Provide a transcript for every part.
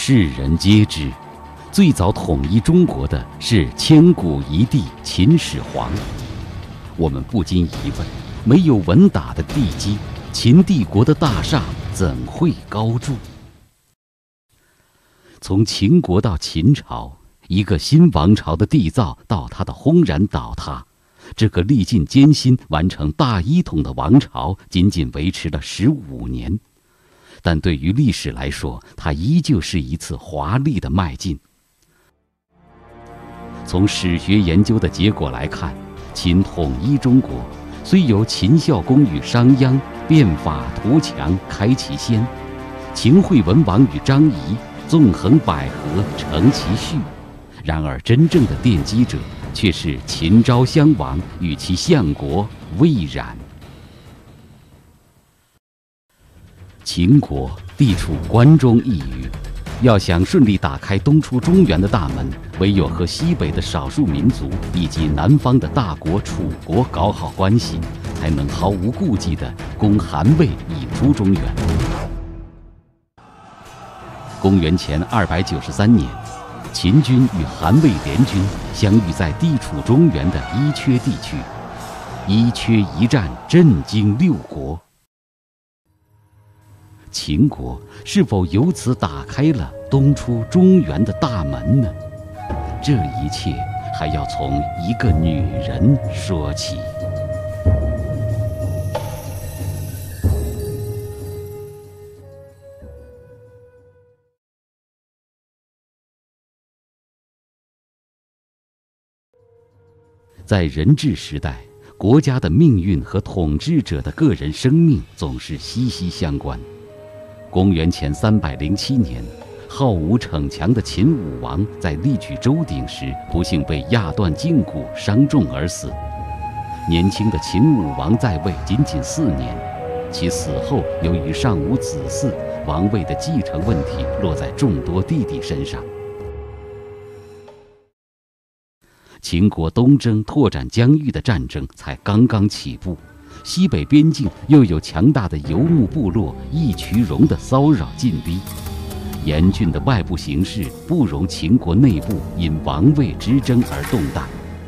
世人皆知，最早统一中国的是千古一帝秦始皇。我们不禁疑问：没有稳打的地基，秦帝国的大厦怎会高筑？从秦国到秦朝，一个新王朝的缔造到它的轰然倒塌，这个历尽艰辛完成大一统的王朝，仅仅维持了15年。但对于历史来说，它依旧是一次华丽的迈进。从史学研究的结果来看，秦统一中国，虽有秦孝公与商鞅变法图强开其先，秦惠文王与张仪纵横捭阖成其序，然而真正的奠基者却是秦昭襄王与其相国魏冉。秦国地处关中一隅，要想顺利打开东出中原的大门，唯有和西北的少数民族以及南方的大国楚国搞好关系，才能毫无顾忌地攻韩魏以出中原。公元前293年，秦军与韩魏联军相遇在地处中原的伊阙地区，伊阙一战震惊6国。秦国是否由此打开了东出中原的大门呢？这一切还要从一个女人说起。在人治时代，国家的命运和统治者的个人生命总是息息相关。公元前307年，好武逞强的秦武王在力举周鼎时，不幸被压断胫骨，伤重而死。年轻的秦武王在位仅仅4年，其死后由于尚无子嗣，王位的继承问题落在众多弟弟身上。秦国东征拓展疆域的战争才刚刚起步，西北边境又有强大的游牧部落义渠戎的骚扰进逼，严峻的外部形势不容秦国内部因王位之争而动荡。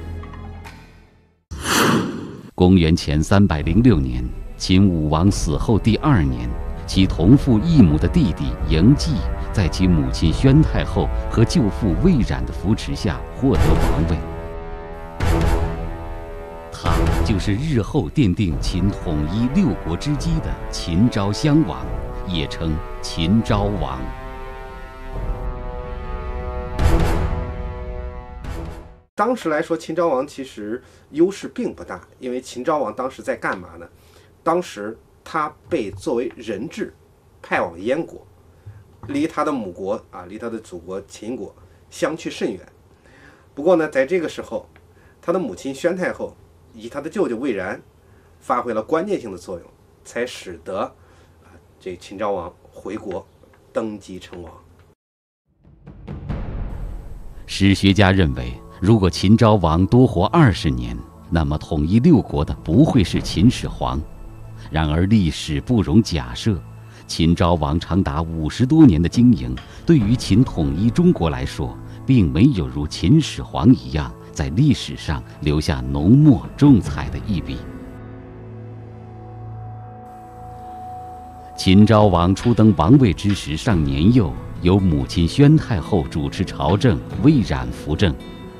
公元前306年，秦武王死后第2年，其同父异母的弟弟嬴稷，在其母亲宣太后和舅父魏冉的扶持下获得王位。他就是日后奠定秦统一6国之基的秦昭襄王，也称秦昭王。 当时来说，秦昭王其实优势并不大，因为秦昭王当时在干嘛呢？当时他被作为人质派往燕国，离他的母国离他的祖国秦国相去甚远。不过呢，在这个时候，他的母亲宣太后以及他的舅舅魏冉发挥了关键性的作用，才使得这秦昭王回国登基称王。 史学家认为，如果秦昭王多活20年，那么统一6国的不会是秦始皇。然而历史不容假设，秦昭王长达50多年的经营，对于秦统一中国来说，并没有如秦始皇一样在历史上留下浓墨重彩的一笔。秦昭王初登王位之时尚年幼，由母亲宣太后主持朝政，魏冉辅政。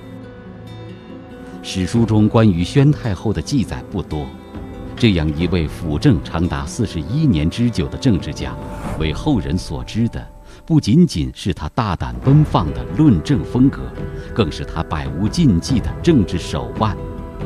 史书中关于宣太后的记载不多，这样一位辅政长达41年之久的政治家，为后人所知的不仅仅是他大胆奔放的论政风格，更是他百无禁忌的政治手腕。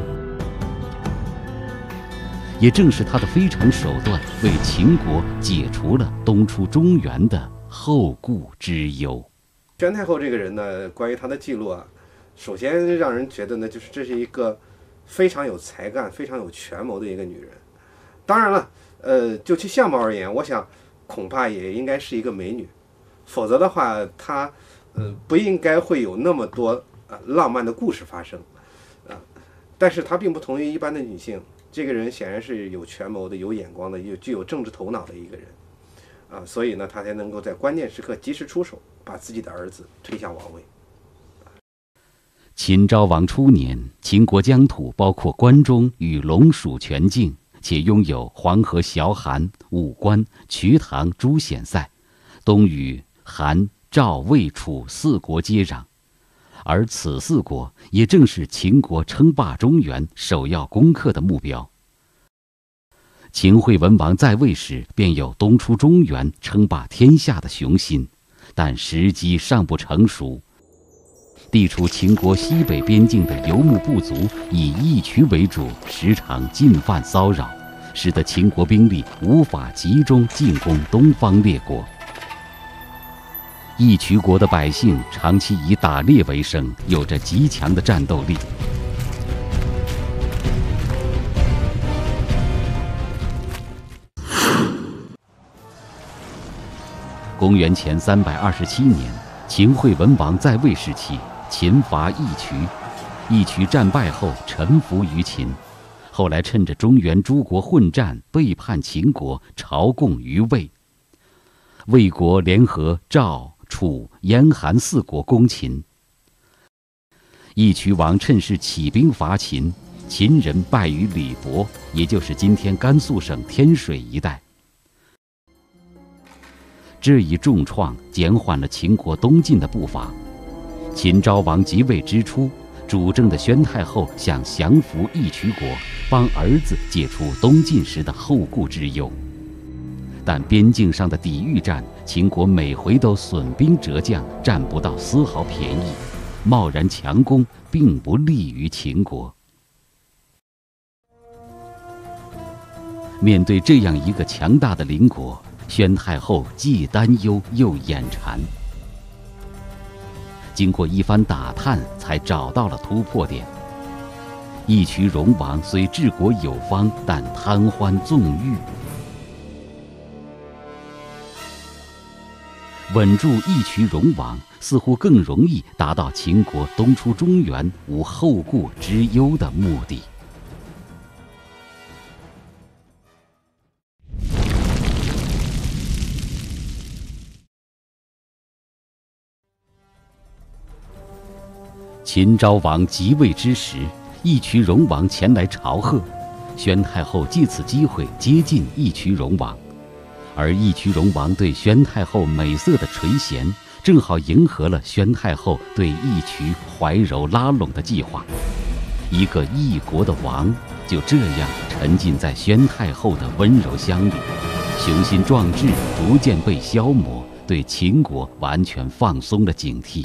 也正是他的非常手段，为秦国解除了东出中原的后顾之忧。 宣太后这个人呢，关于她的记录首先让人觉得呢，就是这是一个非常有才干、非常有权谋的一个女人。当然了，就其相貌而言，我想恐怕也应该是一个美女，否则的话，她不应该会有那么多浪漫的故事发生但是她并不同于一般的女性，这个人显然是有权谋的、有眼光的、具有政治头脑的一个人所以呢，她才能够在关键时刻及时出手， 把自己的儿子推向王位。 秦昭王初年，秦国疆土包括关中与陇蜀全境，且拥有黄河、崤函、武关、瞿塘诸险塞，东与韩、赵、魏、楚四国接壤。而此四国也正是秦国称霸中原首要攻克的目标。秦惠文王在位时，便有东出中原、称霸天下的雄心，但时机尚不成熟。地处秦国西北边境的游牧部族以义渠为主，时常进犯骚扰，使得秦国兵力无法集中进攻东方列国。义渠国的百姓长期以打猎为生，有着极强的战斗力。公元前327年，秦惠文王在位时期，秦伐义渠，义渠战败后臣服于秦，后来趁着中原诸国混战，背叛秦国，朝贡于魏。魏国联合赵、楚、燕、韩四国攻秦。义渠王趁势起兵伐秦，秦人败于李博，也就是今天甘肃省天水一带。这一重创减缓了秦国东进的步伐。秦昭王即位之初，主政的宣太后想降服义渠国，帮儿子解除东晋时的后顾之忧。但边境上的抵御战，秦国每回都损兵折将，占不到丝毫便宜，贸然强攻并不利于秦国。面对这样一个强大的邻国，宣太后既担忧又眼馋。经过一番打探，才找到了突破点。义渠荣王虽治国有方，但贪欢纵欲。稳住义渠荣王，似乎更容易达到秦国东出中原无后顾之忧的目的。秦昭王即位之时，义渠荣王前来朝贺，宣太后借此机会接近义渠荣王。而义渠荣王对宣太后美色的垂涎，正好迎合了宣太后对义渠怀柔拉拢的计划。一个异国的王就这样沉浸在宣太后的温柔乡里，雄心壮志逐渐被消磨，对秦国完全放松了警惕。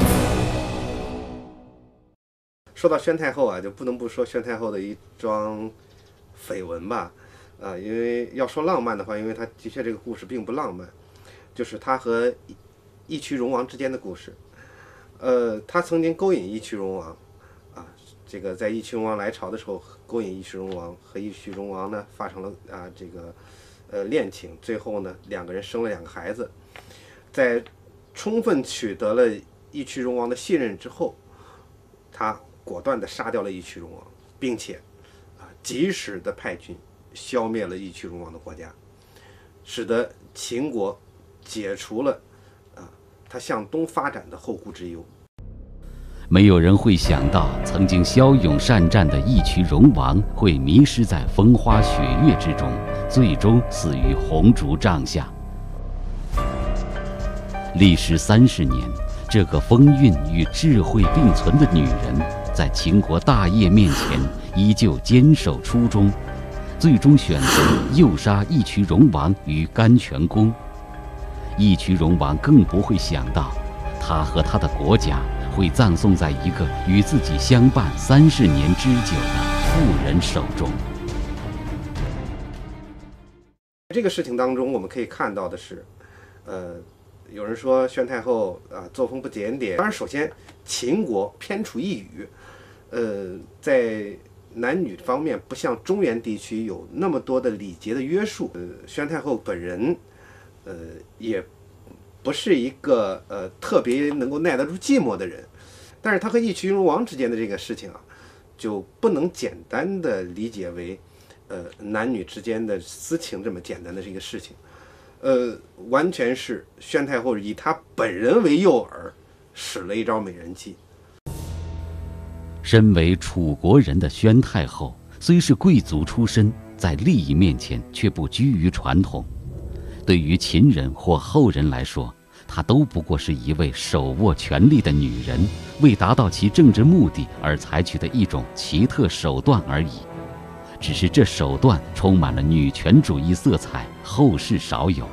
说到宣太后啊，就不能不说宣太后的一桩绯闻吧。因为要说浪漫的话，因为他的确这个故事并不浪漫，就是他和义渠荣王之间的故事。他曾经勾引义渠荣王，这个在义渠荣王来朝的时候勾引义渠荣王，和义渠荣王呢发生了恋情，最后呢两个人生了2个孩子。在充分取得了义渠荣王的信任之后，他果断地杀掉了义渠荣王，并且及时的派军消灭了义渠荣王的国家，使得秦国解除了他向东发展的后顾之忧。 没有人会想到，曾经骁勇善战的义渠荣王会迷失在风花雪月之中，最终死于红烛帐下。历时30年，这个风韵与智慧并存的女人，在秦国大业面前依旧坚守初衷，最终选择诱杀义渠荣王于甘泉宫。义渠荣王更不会想到，他和他的国家会葬送在一个与自己相伴30年之久的妇人手中。 这个事情当中，我们可以看到的是，有人说宣太后作风不检点。当然，首先秦国偏处一隅，在男女方面不像中原地区有那么多的礼节的约束。宣太后本人，也不是一个特别能够耐得住寂寞的人，但是他和义渠荣王之间的这个事情就不能简单的理解为男女之间的私情这么简单的这个事情。 完全是宣太后以她本人为诱饵，使了一招美人计。 身为楚国人的宣太后，虽是贵族出身，在利益面前却不拘于传统。对于秦人或后人来说，她都不过是一位手握权力的女人，为达到其政治目的而采取的一种奇特手段而已。只是这手段充满了女权主义色彩，后世少有。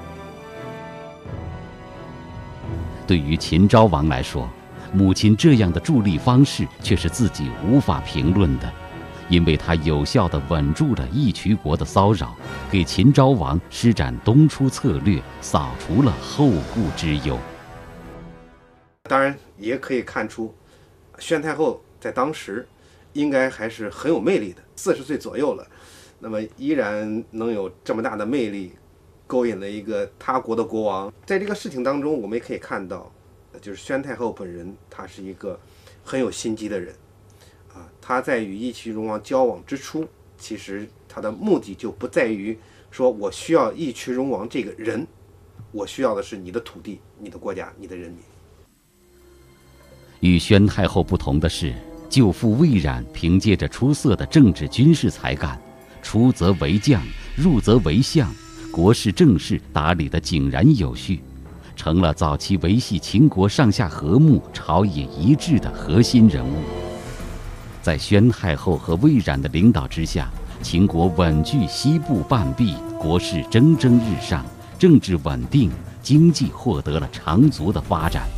对于秦昭王来说，母亲这样的助力方式却是自己无法评论的，因为他有效地稳住了义渠国的骚扰，给秦昭王施展东出策略，扫除了后顾之忧。 当然也可以看出，宣太后在当时应该还是很有魅力的，40岁左右了，那么依然能有这么大的魅力，勾引了一个他国的国王。在这个事情当中，我们也可以看到，就是宣太后本人，她是一个很有心机的人啊。她在与义渠荣王交往之初，其实她的目的就不在于说我需要义渠荣王这个人，我需要的是你的土地、你的国家、你的人民。 与宣太后不同的是，舅父魏冉凭借着出色的政治军事才干，出则为将，入则为相，国事政事打理得井然有序，成了早期维系秦国上下和睦、朝野一致的核心人物。在宣太后和魏冉的领导之下，秦国稳居西部半壁，国势蒸蒸日上，政治稳定，经济获得了长足的发展。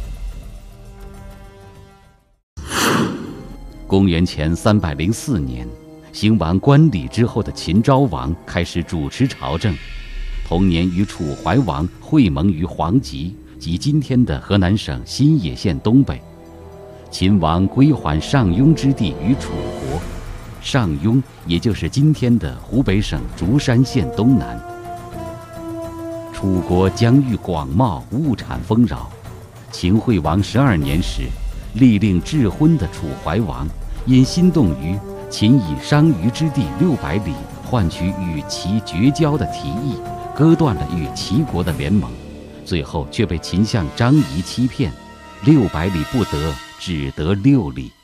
公元前304年，行完冠礼之后的秦昭王开始主持朝政，同年与楚怀王会盟于黄棘，即今天的河南省新野县东北。秦王归还上庸之地于楚国，上庸也就是今天的湖北省竹山县东南。楚国疆域广袤，物产丰饶。秦惠王12年时，力令智昏的楚怀王因心动于秦以商於之地600里换取与齐绝交的提议，割断了与齐国的联盟，最后却被秦相张仪欺骗，600里不得，只得6里。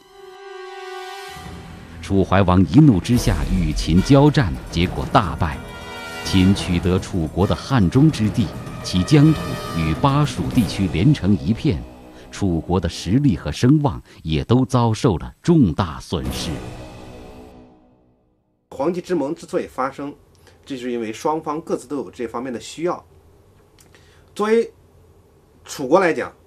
楚怀王一怒之下与秦交战，结果大败。秦取得楚国的汉中之地，其疆土与巴蜀地区连成一片，楚国的实力和声望也都遭受了重大损失。 黄棘之盟之所以发生，这是因为双方各自都有这方面的需要。作为楚国来讲，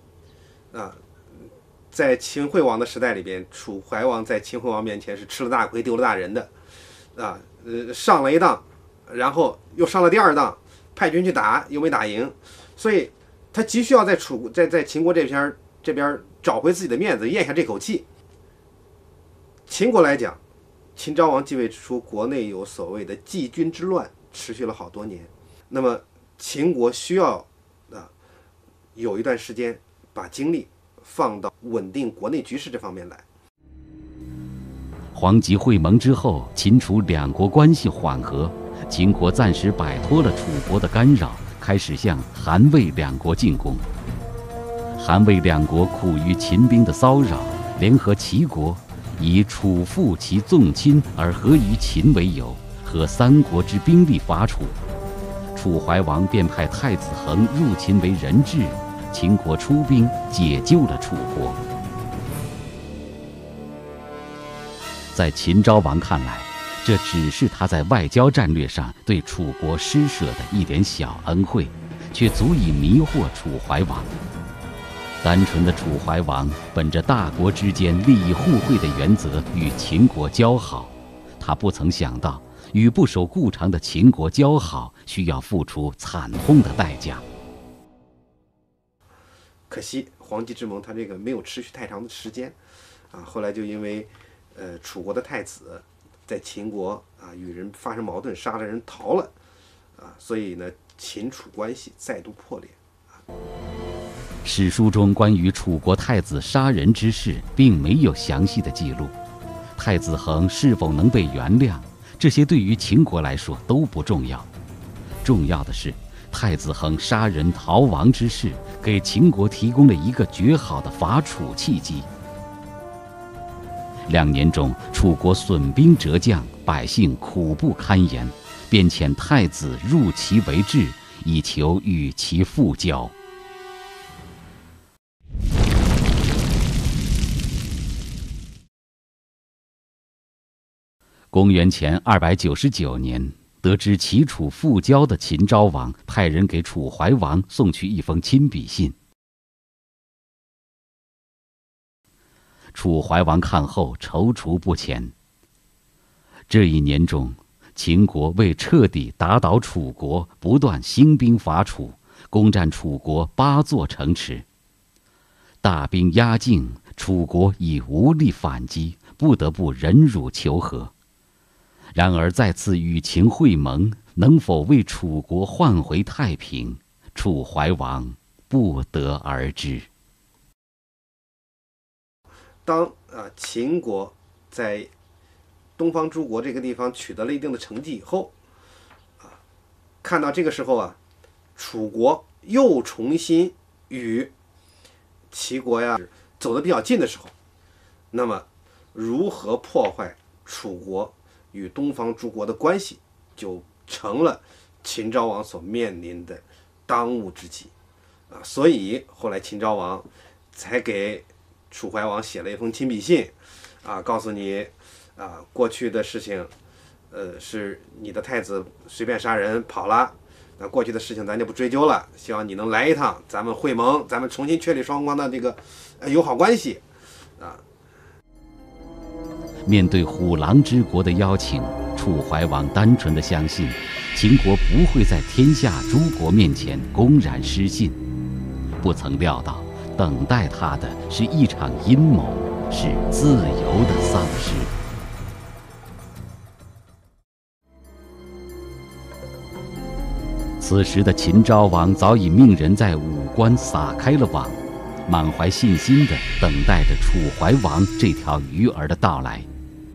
在秦惠王的时代里边，楚怀王在秦惠王面前是吃了大亏、丢了大人的，上了一当，然后又上了第二当，派军去打又没打赢，所以他急需要在秦国这边找回自己的面子，咽下这口气。秦国来讲，秦昭王继位之初，国内有所谓的季军之乱，持续了好多年。那么秦国需要有一段时间把精力放到稳定国内局势这方面来。 黄棘会盟之后，秦楚两国关系缓和，秦国暂时摆脱了楚国的干扰，开始向韩魏两国进攻。韩魏两国苦于秦兵的骚扰，联合齐国，以楚负其纵侵而合于秦为由，和3国之兵力伐楚。楚怀王便派太子恒入秦为人质，秦国出兵解救了楚国。在秦昭王看来，这只是他在外交战略上对楚国施舍的一点小恩惠，却足以迷惑楚怀王。单纯的楚怀王本着大国之间利益互惠的原则与秦国交好，他不曾想到与不守故常的秦国交好需要付出惨痛的代价。 可惜黄棘之盟他这个没有持续太长的时间后来就因为楚国的太子在秦国与人发生矛盾，杀了人逃了所以呢秦楚关系再度破裂。 史书中关于楚国太子杀人之事并没有详细的记录，太子恒是否能被原谅，这些对于秦国来说都不重要。重要的是， 太子恒杀人逃亡之事，给秦国提供了一个绝好的伐楚契机。2年中，楚国损兵折将，百姓苦不堪言，便遣太子入齐为质，以求与其复交。公元前299年，得知齐楚复交的秦昭王派人给楚怀王送去一封亲笔信。楚怀王看后踌躇不前。这1年中，秦国为彻底打倒楚国，不断兴兵伐楚，攻占楚国8座城池。大兵压境，楚国已无力反击，不得不忍辱求和。然而再次与秦会盟，能否为楚国换回太平，楚怀王不得而知。 当秦国在东方诸国这个地方取得了一定的成绩以后，看到这个时候楚国又重新与齐国走得比较近的时候，那么如何破坏楚国与东方诸国的关系，就成了秦昭王所面临的当务之急所以后来秦昭王才给楚怀王写了一封亲笔信告诉你过去的事情是你的太子随便杀人跑了，那过去的事情咱就不追究了，希望你能来一趟，咱们会盟，咱们重新确立双方的这个友好关系面对虎狼之国的邀请，楚怀王单纯地相信秦国不会在天下诸国面前公然失信，不曾料到等待他的是一场阴谋，是自由的丧失。此时的秦昭王早已命人在武关撒开了网，满怀信心地等待着楚怀王这条鱼儿的到来。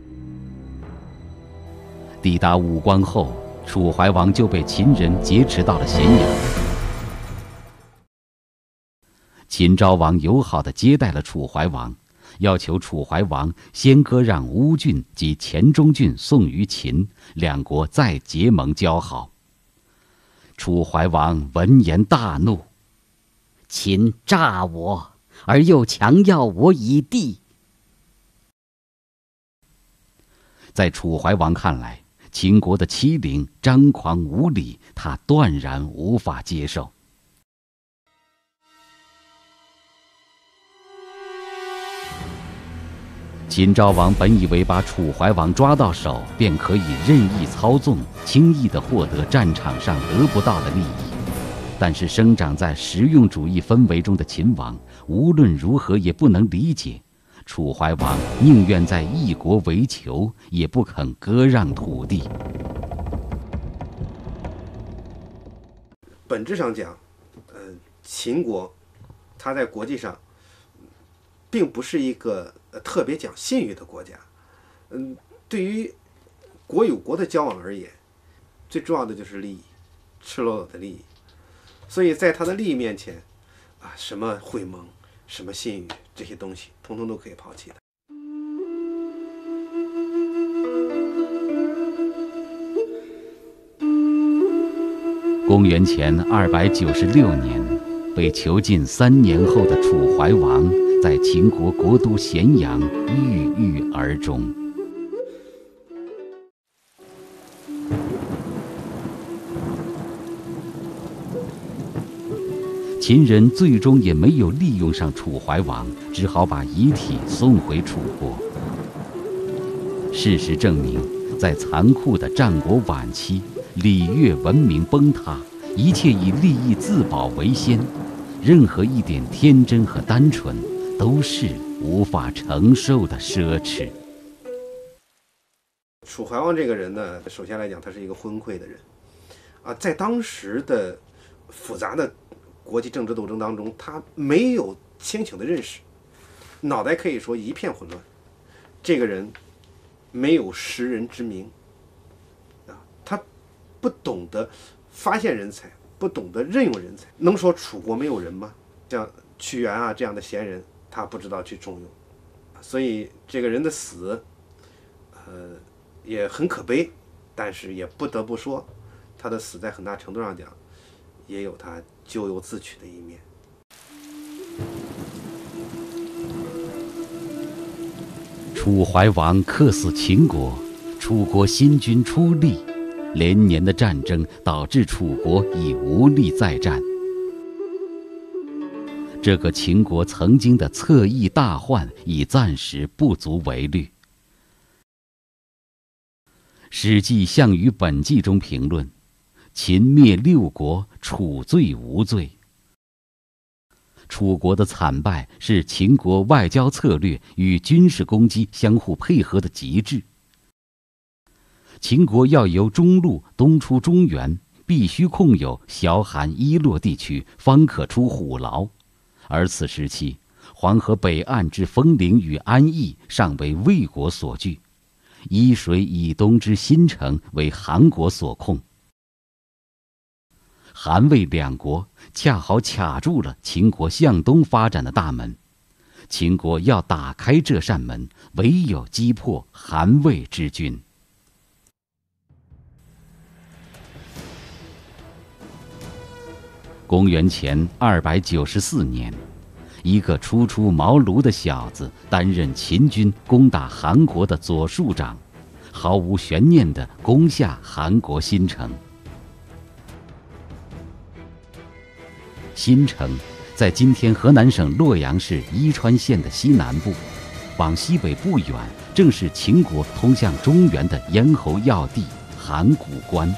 抵达武关后，楚怀王就被秦人劫持到了咸阳。秦昭王友好地接待了楚怀王，要求楚怀王先割让乌郡及黔中郡送于秦，两国再结盟交好。楚怀王闻言大怒： 秦诈我，而又强要我以地。 在楚怀王看来，秦国的欺凌、张狂无礼，他断然无法接受。秦昭王本以为把楚怀王抓到手，便可以任意操纵，轻易地获得战场上得不到的利益。但是生长在实用主义氛围中的秦王，无论如何也不能理解，楚怀王宁愿在一国为囚，也不肯割让土地。 本质上讲，秦国它在国际上并不是一个特别讲信誉的国家。对于国与国的交往而言，最重要的就是利益，赤裸裸的利益。所以在他的利益面前，什么会盟、什么信誉这些东西，通通都可以抛弃的。 公元前296年，被囚禁3年后的楚怀王，在秦国国都咸阳郁郁而终。秦人最终也没有利用上楚怀王，只好把遗体送回楚国。事实证明，在残酷的战国晚期，礼乐文明崩塌，一切以利益自保为先，任何一点天真和单纯都是无法承受的奢侈。 楚怀王这个人呢，首先来讲，他是一个昏聩的人在当时的复杂的国际政治斗争当中，他没有清醒的认识，脑袋可以说一片混乱。这个人没有识人之明他不懂得发现人才， 不懂得任用人才。能说楚国没有人吗？像屈原啊这样的贤人，他不知道去重用，所以这个人的死，也很可悲，但是也不得不说，他的死在很大程度上讲，也有他咎由自取的一面。 楚怀王克死秦国，楚国新军出力，连年的战争导致楚国已无力再战。这个秦国曾经的侧翼大患已暂时不足为虑。《史记·项羽本纪》中评论：“秦灭六国，楚罪无罪。”楚国的惨败是秦国外交策略与军事攻击相互配合的极致。秦国要由中路东出中原，必须控有崤函伊洛地区，方可出虎牢。而此时期，黄河北岸之丰陵与安邑尚为魏国所据，伊水以东之新城为韩国所控。韩魏两国恰好卡住了秦国向东发展的大门，秦国要打开这扇门，唯有击破韩魏之军。公元前294年，一个初出茅庐的小子担任秦军攻打韩国的左庶长，毫无悬念地攻下韩国新城。新城在今天河南省洛阳市伊川县的西南部，往西北不远，正是秦国通向中原的咽喉要地函谷关。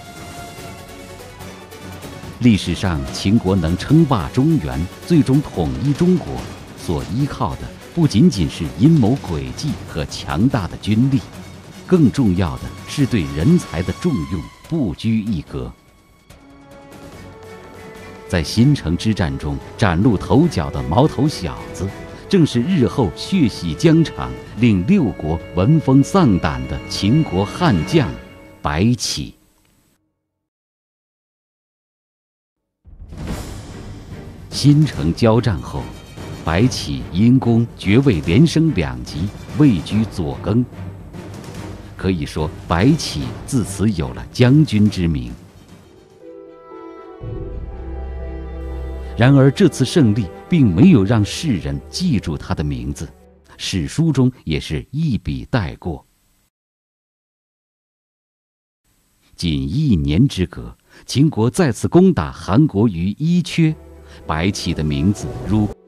历史上，秦国能称霸中原，最终统一中国，所依靠的不仅仅是阴谋诡计和强大的军力，更重要的是对人才的重用，不拘一格。在新城之战中崭露头角的毛头小子，正是日后血洗疆场、令六国闻风丧胆的秦国悍将白起。新城交战后，白起因功爵位连升2级，位居左更。可以说，白起自此有了将军之名。然而，这次胜利并没有让世人记住他的名字，史书中也是一笔带过。仅1年之隔，秦国再次攻打韩国于伊阙，白起的名字如